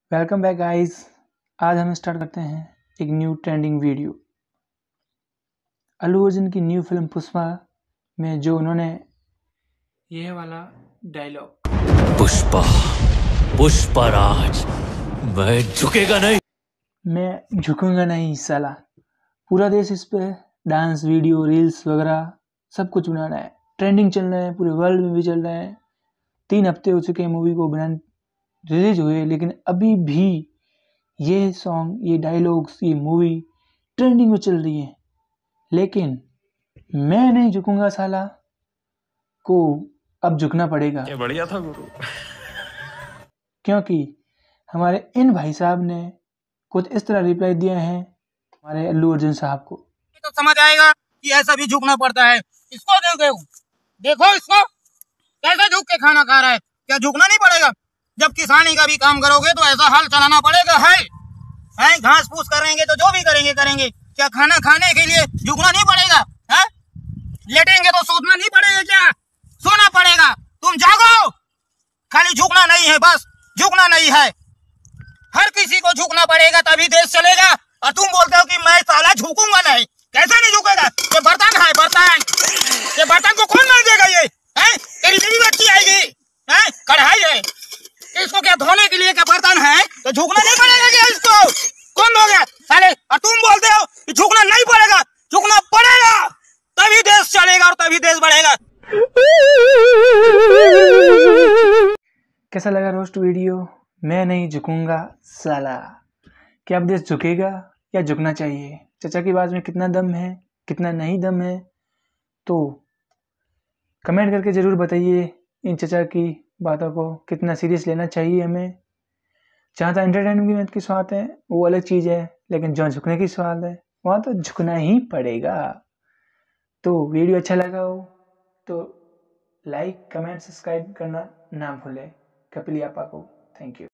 Welcome back guys. आज हम start करते हैं एक new trending video. Allu Arjun की न्यू फिल्म पुष्पा में जो उन्होंने यह वाला डायलॉग, पुष्पा पुष्पराज, मैं झुकेगा नहीं, मैं झुकूंगा नहीं साला। पूरा देश इस पे डांस वीडियो रील्स वगैरह सब कुछ बना रहा है, ट्रेंडिंग चल रहा है, पूरे वर्ल्ड में भी चल रहा है। 3 हफ्ते हो चुके हैं मूवी को बना रिलीज हुए, लेकिन अभी भी ये सॉन्ग, ये डायलॉग्स, ये मूवी ट्रेंडिंग में चल रही है। लेकिन मैं नहीं झुकूंगा साला को अब झुकना पड़ेगा। क्या बढ़िया था गुरु। क्योंकि हमारे इन भाई साहब ने कुछ इस तरह रिप्लाई दिया है हमारे अल्लू अर्जुन साहब को। तो समझ आएगा कि ऐसा भी झुकना पड़ता है। इसको देखो इसको कैसे झुक के खाना खा रहा है। क्या झुकना नहीं पड़ेगा? जब किसानी का भी काम करोगे तो ऐसा हाल चलाना पड़ेगा। है घास फूस करेंगे तो जो भी करेंगे क्या खाना खाने के लिए झुकना नहीं पड़ेगा? है लेटेंगे तो सोना नहीं पड़ेगा? क्या सोना पड़ेगा? तुम जागो। खाली झुकना नहीं है, बस झुकना नहीं है। हर किसी को झुकना पड़ेगा तभी देश चलेगा। और तुम बोलते हो कि मैं साला झुकूंगा नहीं। कैसे नहीं झुकेगा? ये बर्तन है, बर्तन। ये बर्तन को कौन मार देगा? ये है तेरी बीवी बच्ची आएगी, है कढ़ाई है, इसको क्या धोने के लिए क्या बर्तन है? तो झुकना नहीं पड़ेगा क्या? इसको कौन धोगा साले? और तुम बोलते हो कि झुकना नहीं पड़ेगा। झुकना पड़ेगा तभी देश चलेगा और तभी देश बढ़ेगा। कैसा लगा रोस्ट वीडियो? मैं नहीं झुकूंगा साला। क्या अब देश झुकेगा या झुकना चाहिए? चाचा की बात में कितना दम है, कितना नहीं दम है, तो कमेंट करके ज़रूर बताइए। इन चाचा की बातों को कितना सीरियस लेना चाहिए हमें। जहाँ तक एंटरटेनमेंट की बात है वो अलग चीज़ है, लेकिन जहाँ झुकने की सवाल है वहाँ तो झुकना ही पड़ेगा। तो वीडियो अच्छा लगा हो तो लाइक कमेंट सब्सक्राइब करना ना भूलें। कपिल यापा को थैंक यू।